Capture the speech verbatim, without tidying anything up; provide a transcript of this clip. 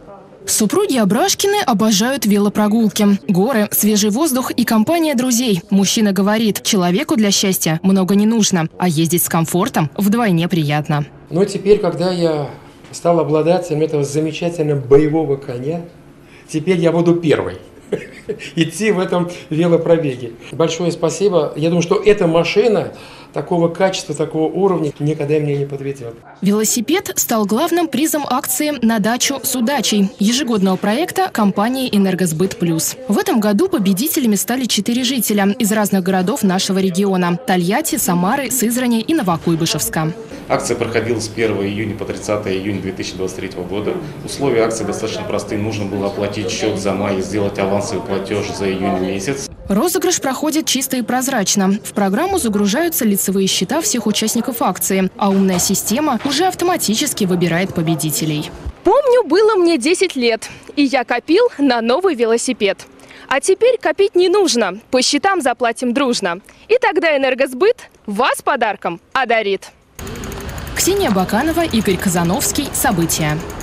Супруги Абрашкины обожают велопрогулки, горы, свежий воздух и компания друзей. Мужчина говорит, человеку для счастья много не нужно, а ездить с комфортом вдвойне приятно. Но теперь, когда я стал обладателем этого замечательного боевого коня, теперь я буду первый идти в этом велопробеге. Большое спасибо. Я думаю, что эта машина такого качества, такого уровня никогда меня не подведет. Велосипед стал главным призом акции «На дачу с удачей» ежегодного проекта компании «Энергосбыт Плюс». В этом году победителями стали четыре жителя из разных городов нашего региона – Тольятти, Самары, Сызрани и Новокуйбышевска. Акция проходила с первого июня по тридцатое июня две тысячи двадцать третьего года. Условия акции достаточно простые. Нужно было оплатить счет за май и сделать авансовый платеж за июнь месяц. Розыгрыш проходит чисто и прозрачно. В программу загружаются лицевые счета всех участников акции, а умная система уже автоматически выбирает победителей. Помню, было мне десять лет, и я копил на новый велосипед. А теперь копить не нужно, по счетам заплатим дружно. И тогда «Энергосбыт» вас подарком одарит. Ксения Баканова, Игорь Казановский. События.